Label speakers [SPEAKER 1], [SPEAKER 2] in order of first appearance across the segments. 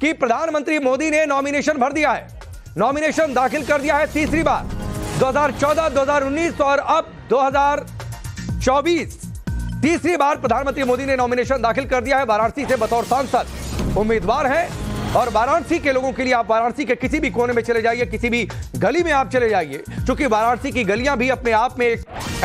[SPEAKER 1] कि प्रधानमंत्री मोदी ने नॉमिनेशन भर दिया है, नॉमिनेशन दाखिल कर दिया है तीसरी बार। 2014, 2019 और अब 2024 तीसरी बार प्रधानमंत्री मोदी ने नॉमिनेशन दाखिल कर दिया है। वाराणसी से बतौर सांसद उम्मीदवार है और वाराणसी के लोगों के लिए, आप वाराणसी के किसी भी कोने में चले जाइए, किसी भी गली में आप चले जाइए, क्योंकि वाराणसी की गलियां भी अपने आप में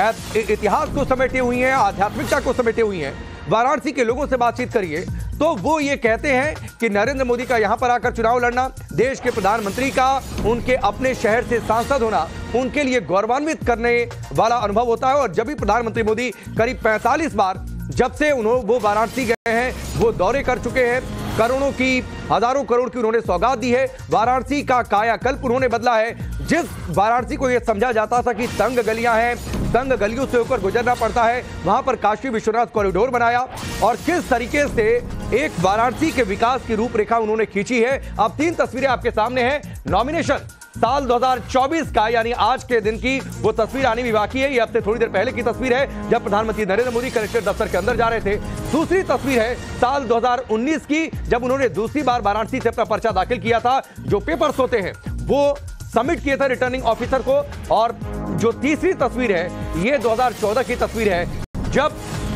[SPEAKER 1] एक इतिहास को समेटे हुई हैं, आध्यात्मिकता को समेटे हुई हैं। वाराणसी के लोगों से बातचीत करिए तो वो ये कहते हैं कि नरेंद्र मोदी का यहां पर आकर चुनाव लड़ना, देश के प्रधानमंत्री का उनके अपने शहर से सांसद होना उनके लिए गौरवान्वित करने वाला अनुभव होता है। और जब भी प्रधानमंत्री मोदी करीब 45 बार जब से वो वाराणसी गए हैं, वो दौरे कर चुके हैं, करोड़ों की, हजारों करोड़ की उन्होंने सौगात दी है। वाराणसी का कायाकल्प उन्होंने बदला है। जिस वाराणसी को यह समझा जाता था कि तंग गलियां हैं, तंग गलियों से होकर गुजरना पड़ता है, वहां पर काशी विश्वनाथ कॉरिडोर बनाया और किस तरीके से एक वाराणसी के विकास की रूपरेखा उन्होंने खींची है। अब 3 तस्वीरें आपके सामने हैं। नॉमिनेशन साल 2024 का, यानी आज के दिन की वो तस्वीर आनी भी बाकी है। ये अब से थोड़ी देर पहले की तस्वीर है जब प्रधानमंत्री नरेंद्र मोदी कलेक्टर दफ्तर के अंदर जा रहे थे। दूसरी तस्वीर है साल 2019 की, जब उन्होंने दूसरी बार वाराणसी से अपना पर्चा दाखिल किया था। जो पेपर्स होते हैं वो सबमिट किए थे रिटर्निंग ऑफिसर को। और जो तीसरी तस्वीर है ये 2014 की तस्वीर है जब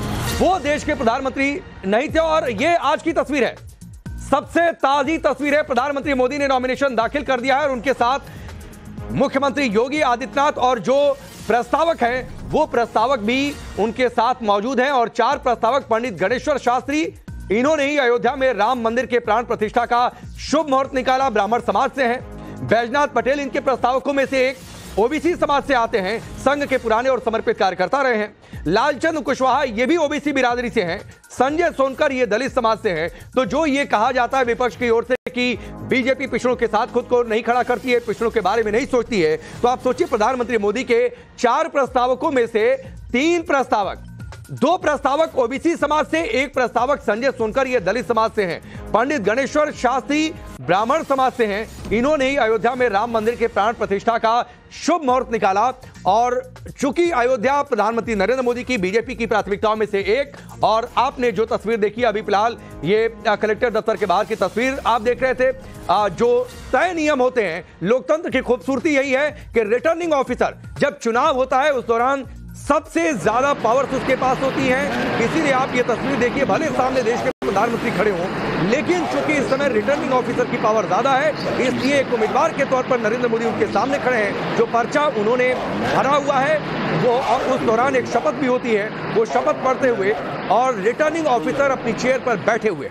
[SPEAKER 1] वो देश के प्रधानमंत्री नहीं थे। और ये आज की तस्वीर है, सबसे ताजी तस्वीर है। प्रधानमंत्री मोदी ने नॉमिनेशन दाखिल कर दिया है और उनके साथ मुख्यमंत्री योगी आदित्यनाथ और जो प्रस्तावक हैं वो प्रस्तावक भी उनके साथ मौजूद हैं। और 4 प्रस्तावक पंडित गणेश्वर शास्त्री, इन्होंने ही अयोध्या में राम मंदिर के प्राण प्रतिष्ठा का शुभ मुहूर्त निकाला, ब्राह्मण समाज से हैं। बैजनाथ पटेल इनके प्रस्तावकों में से एक, ओबीसी समाज से आते हैं, संघ के पुराने और समर्पित कार्यकर्ता रहे हैं। लालचंद कुशवाहा ये भी ओबीसी बिरादरी से हैं। संजय सोनकर ये दलित समाज से हैं। तो जो ये कहा जाता है विपक्ष की ओर से कि बीजेपी पिछड़ों के साथ खुद को नहीं खड़ा करती है, पिछड़ों के बारे में नहीं सोचती है, तो आप सोचिए प्रधानमंत्री मोदी के 4 प्रस्तावकों में से 3 प्रस्तावक, 2 प्रस्तावक ओबीसी समाज से, 1 प्रस्तावक संजय सोनकर ये दलित समाज से हैं। पंडित गणेश्वर शास्त्री ब्राह्मण समाज से हैं। इन्होंने ही अयोध्या में राम मंदिर के प्राण प्रतिष्ठा का शुभ मुहूर्त निकाला। और चूंकि अयोध्या प्रधानमंत्री नरेंद्र मोदी की, बीजेपी की प्राथमिकताओं में से एक, और आपने जो तस्वीर देखी अभी फिलहाल, ये कलेक्टर दफ्तर के बाहर की तस्वीर आप देख रहे थे। जो तय नियम होते हैं, लोकतंत्र की खूबसूरती यही है कि रिटर्निंग ऑफिसर जब चुनाव होता है उस दौरान सबसे ज्यादा पावर्स उसके पास होती हैं। इसीलिए आप ये तस्वीर देखिए, भले सामने देश के प्रधानमंत्री खड़े हों, लेकिन चूंकि इस समय रिटर्निंग ऑफिसर की पावर ज्यादा है, इसलिए एक उम्मीदवार के तौर पर नरेंद्र मोदी उनके सामने खड़े हैं। जो पर्चा उन्होंने भरा हुआ है वो, और उस दौरान एक शपथ भी होती है, वो शपथ पढ़ते हुए और रिटर्निंग ऑफिसर अपनी चेयर पर बैठे हुए।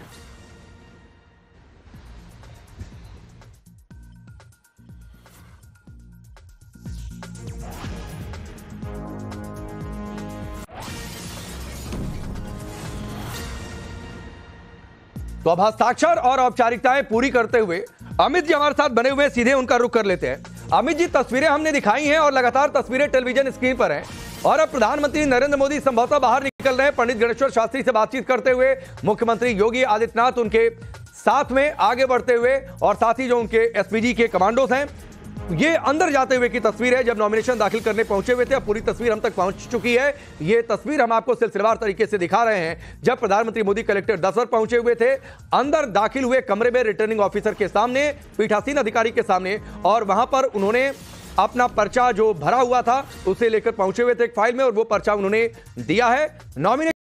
[SPEAKER 1] तो अब हस्ताक्षर और औपचारिकताएं पूरी करते हुए अमित जी हमारे साथ बने हुए, सीधे उनका रुख कर लेते हैं। अमित जी, तस्वीरें हमने दिखाई हैं और लगातार तस्वीरें टेलीविजन स्क्रीन पर हैं और अब प्रधानमंत्री नरेंद्र मोदी संभवतः बाहर निकल रहे हैं। पंडित गणेश्वर शास्त्री से बातचीत करते हुए मुख्यमंत्री योगी आदित्यनाथ उनके साथ में आगे बढ़ते हुए, और साथ ही जो उनके एसपीजी के कमांडोज हैं, ये अंदर जाते हुए की तस्वीर है जब नॉमिनेशन दाखिल करने पहुंचे हुए थे। अब पूरी तस्वीर हम तक पहुंच चुकी है। ये तस्वीर हम आपको सिलसिलेवार तरीके से दिखा रहे हैं जब प्रधानमंत्री मोदी कलेक्टर दफ्तर पहुंचे हुए थे, अंदर दाखिल हुए कमरे में रिटर्निंग ऑफिसर के सामने, पीठासीन अधिकारी के सामने, और वहां पर उन्होंने अपना पर्चा जो भरा हुआ था उसे लेकर पहुंचे हुए थे एक फाइल में, और वो पर्चा उन्होंने दिया है। नॉमिनेशन